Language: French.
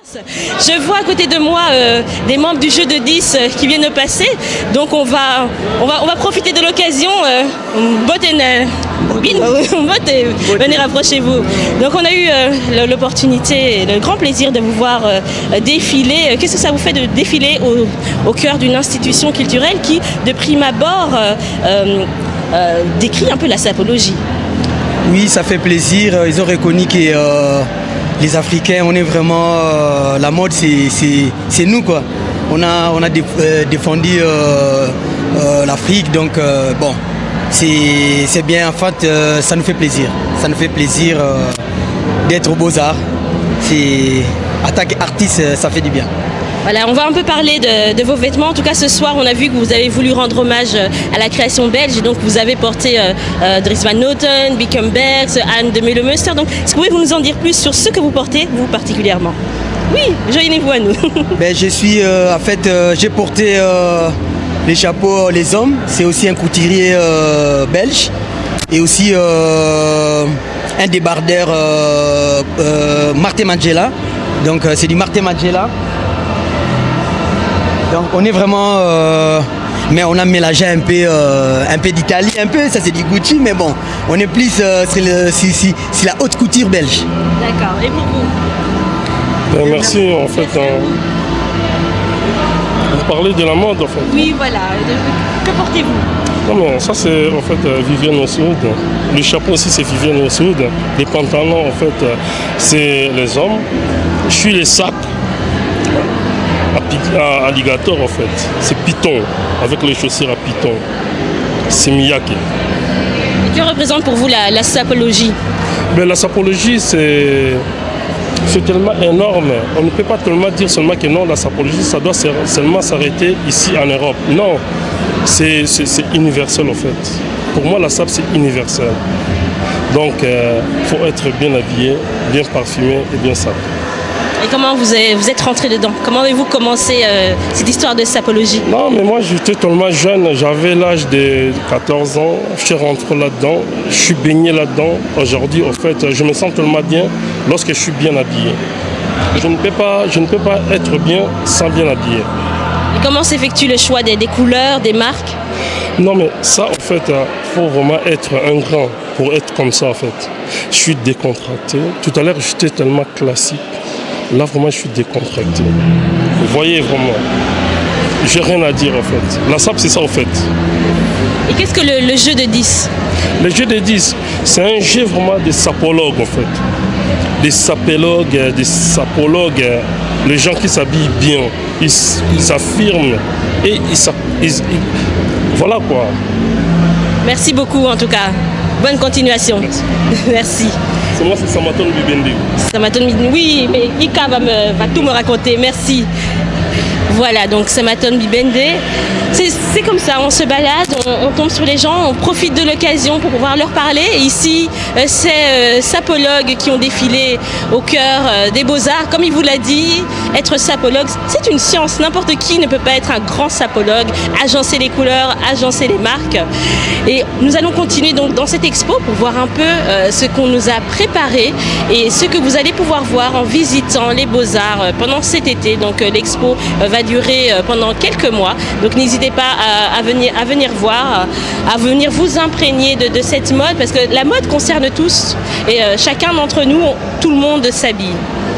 Je vois à côté de moi des membres du jeu de 10 qui viennent de passer, donc on va profiter de l'occasion. Venez rapprochez-vous. Donc on a eu l'opportunité et le grand plaisir de vous voir défiler. Qu'est-ce que ça vous fait de défiler au cœur d'une institution culturelle qui, de prime abord, décrit un peu la sapologie? Oui, ça fait plaisir. Ils ont reconnu que les Africains, on est vraiment... la mode, c'est nous, quoi. On a défendu l'Afrique, donc bon, c'est bien. En fait, ça nous fait plaisir. Ça nous fait plaisir d'être aux Beaux-Arts. En tant qu'artiste, ça fait du bien. Voilà, on va un peu parler de vos vêtements. En tout cas, ce soir, on a vu que vous avez voulu rendre hommage à la création belge. Et donc, vous avez porté Dries Van Noten, Bickenberg, Anne de Meulemeester. Donc, est-ce que vous nous en dire plus sur ce que vous portez, vous particulièrement? Oui, joignez-vous à nous. Ben, je suis, en fait, j'ai porté les chapeaux les hommes. C'est aussi un couturier belge. Et aussi un débardeur Martin Margiela. Donc, c'est du Martin Margiela. Donc on est vraiment, mais on a mélangé un peu d'Italie, un peu, ça c'est du Gucci, mais bon, on est plus c'est la haute couture belge. D'accord, et pour vous? Merci, en fait, vous parlez de la mode en fait. Oui, voilà, que portez-vous? Non mais ça c'est en fait Vivienne Westwood. Le chapeau aussi c'est Vivienne Westwood. Les pantalons en fait c'est les hommes. Je suis les sacs. Alligator en fait, c'est Python, avec les chaussures à Python. C'est Miyake. Et que représente pour vous la sapologie? Ben, la sapologie c'est tellement énorme. On ne peut pas tellement dire seulement que non, la sapologie ça doit seulement s'arrêter ici en Europe. Non, c'est universel en fait. Pour moi la sap c'est universel. Donc il faut être bien habillé, bien parfumé et bien sapé. Et comment vous êtes rentré dedans? Comment avez-vous commencé cette histoire de sapologie? Non, mais moi j'étais tellement jeune, j'avais l'âge de 14 ans, je suis rentré là-dedans, je suis baigné là-dedans. Aujourd'hui, en fait, je me sens tellement bien lorsque je suis bien habillé. Je ne peux pas être bien sans bien habillé. Et comment s'effectue le choix des couleurs, des marques? Non, mais ça, en fait, il faut vraiment être un grand pour être comme ça, en fait. Je suis décontracté. Tout à l'heure, j'étais tellement classique. Là, vraiment, je suis décontracté. Vous voyez, vraiment, j'ai rien à dire, en fait. La sap, c'est ça, en fait. Et qu'est-ce que le jeu de 10? Le jeu de 10, c'est un jeu vraiment de sapologues, en fait. Des sapologues, les gens qui s'habillent bien, ils s'affirment et voilà, quoi. Merci beaucoup, en tout cas. Bonne continuation. Merci. Merci. Moi, c'est Samaton Bibende. Samaton Bibende, oui, mais Ika va tout me raconter. Merci. Voilà, donc Samaton Bibende. C'est comme ça, on se balade, on tombe sur les gens, on profite de l'occasion pour pouvoir leur parler. Et ici, ces sapologues qui ont défilé au cœur des Beaux-Arts. Comme il vous l'a dit, être sapologue, c'est une science. N'importe qui ne peut pas être un grand sapologue, agencer les couleurs, agencer les marques. Et nous allons continuer donc dans cette expo pour voir un peu ce qu'on nous a préparé et ce que vous allez pouvoir voir en visitant les Beaux-Arts pendant cet été. Donc l'expo va durer pendant quelques mois. Donc n'hésitez pas à venir voir, à venir vous imprégner de cette mode, parce que la mode concerne tous et chacun d'entre nous, tout le monde s'habille.